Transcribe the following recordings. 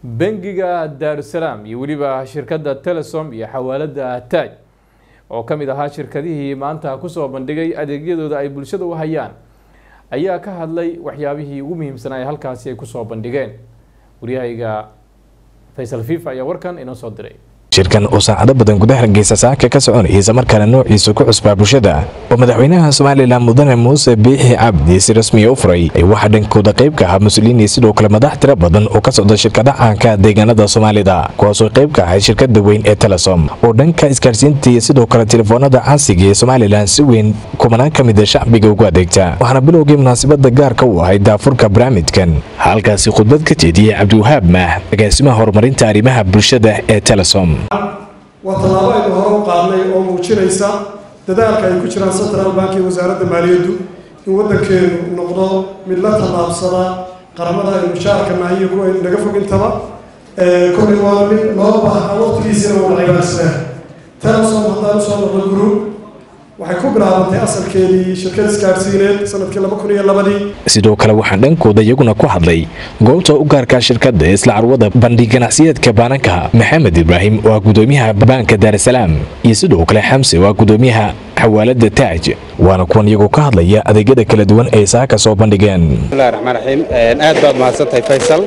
bangiga Daarusalaam iyo waliba shirkadda Telesom iyo xawaalada Taaj oo kamid ahaa shirkadihii maanta ku soo bandhigay adeegyadooda ay bulshada u hayaan ayaa ka hadlay waxyaabihii ugu muhiimsan ee halkaasi ay ku soo bandhigeen wariyayga Faisal Fifa ayaa warkan inoo soo diray shirkan oo saacado badan gudaha Hargeysa saaka ka soconaysa markana noociisa ku cusbaa bulshada oo madaxweynaha Soomaaliland Mudane Muuse Biixi Cabdi si rasmi ah u furay ay waxa dhankooda qayb ka ah mas'uuliyiin sidoo kale madax tiro badan oo ka socda shirkadaha caanka deegaanada Soomaalida kuwaas oo qayb ka ah shirkadda weyn ee Telesom oo dhanka isgaarsiinta iyo sidoo kale telefoonada casriga ee Soomaaliland si weyn kumanaan kamid ah shacbiga ugu adeegta waxaana bilowgii munaasabada gaarka u ahayd daafurka barnaamijkan halkaasi khudbad ka jeediyay Cabdiwahaab Maah agaasimaha horumarinta arrimaha bulshada ee Telesom وطلابة الهرم قارني أو موجينيسا دذلك يكون شران سنترال بانكي وزارة المالية يودن كين نقضى من لا طلاب صلاة قرمضها المشاركة معي يقول نقفوا انتبه كل الوالمين نوضح وقت كيسين والعباد السنة تنصم هذا نصم الجروب waxay ku bilaabantay asalkeedii shirkad isgaarsiineed sanadkii 2002 sidoo kale waxaan dhankooda iyaguna ku hadlay goobta u gaarka shirkadda isla carwada bandhig ganacsiyeedka baanka Maxamed Ibrahim oo gudoomiyaha banka Daarusalaam iyo sidoo kale Xamse oo gudoomiyaha xawaalada Taaj waana kuwan iyagu ka hadlaya adeegyada kala duwan ee saaka soo bandhigeen bismillaahir rahmaanir rahiim aad baad mahadsantahay Faisal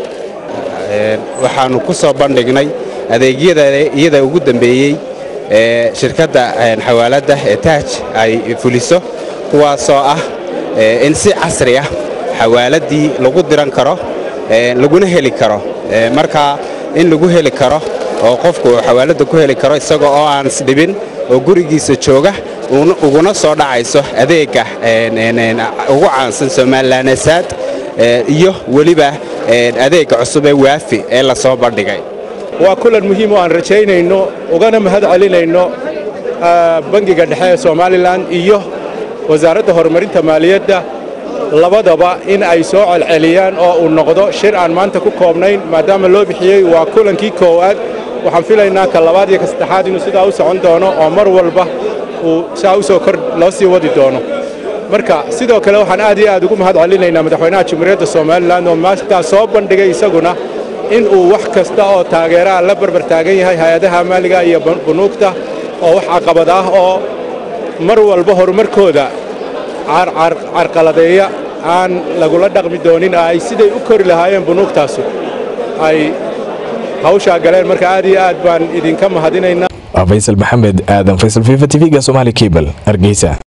waxaanu ku soo bandhignay adeegyada iyada ugu dambeeyay shirkadda xawaalada Taaj ay fuliso kuwaasoo ah in si casri ah xawaaladii lagu diran karo laguna heli karo marka in lagu heli karo oo qofku xawaalada ku heli karo isagoo oo aan isdhibin oo gurigiisa jooga uguna soo dhacayso adeega ugu caansan Soomaaliland iyo waliba adeega cusub ee waafi ee la soo bandhigay وكل مهم وأن رجعنا إنه وجانا مهد علينا إنه بنجي قد حياة سوماليلاند إيوه وزارة هرمرين تمالية ده لبضبا إن أي سوء العليان أو النقضاء شرعا ما أنت كوكبنين ما دام اللو بحيي وكل كي كواد وحنفيل إنك اللبادي كاستحاد إنه سيدا أوسع عندنا أمر والبه وساوسو كر لاسي ودي دونه marka sidoo kale waxaan aad iyo aad ugu mahad celinaynaa madaxweynaha Jamhuuriyadda Soomaaliland oo maanta soo bandhigay isaguna in uu wax kasta oo taageera la barbar taagan yahay hay'adaha maaliga iyo bunuugta oo wax caqabad ah oo mar walba horumarkooda carqaladeeya aan lagula dhaqmi doonin ay siday u kori lahaayeen bunuugtaasi ay hawsha galeen marka aad iyo aad baan idinka mahadinaynaa Faisal Maxamed Aadan Faisal Fifa TV Somali Cable Hargeysa